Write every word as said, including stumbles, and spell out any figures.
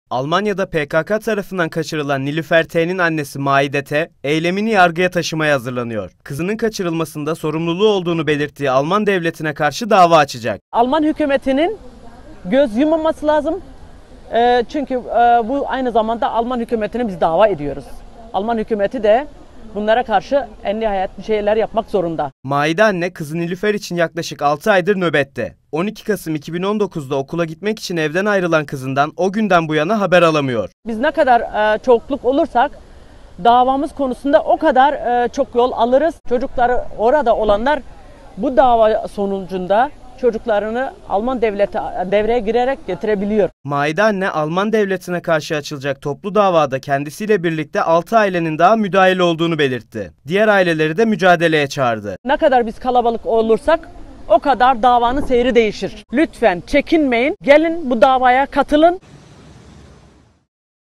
Almanya'da P K K tarafından kaçırılan Nilüfer T'nin annesi Maide T, eylemini yargıya taşımaya hazırlanıyor. Kızının kaçırılmasında sorumluluğu olduğunu belirttiği Alman devletine karşı dava açacak. Alman hükümetinin göz yummaması lazım. E, çünkü e, bu aynı zamanda Alman hükümetine biz dava ediyoruz. Alman hükümeti de bunlara karşı en nihayet bir şeyler yapmak zorunda. Maide anne kızı Nilüfer için yaklaşık altı aydır nöbette. on iki Kasım iki bin on dokuz'da okula gitmek için evden ayrılan kızından o günden bu yana haber alamıyor. Biz ne kadar e, çokluk olursak davamız konusunda o kadar e, çok yol alırız. Çocukları orada olanlar bu dava sonucunda çocuklarını Alman devleti devreye girerek getirebiliyor. Maide anne Alman devletine karşı açılacak toplu davada kendisiyle birlikte altı ailenin daha müdahil olduğunu belirtti. Diğer aileleri de mücadeleye çağırdı. Ne kadar biz kalabalık olursak o kadar davanın seyri değişir. Lütfen çekinmeyin, gelin bu davaya katılın.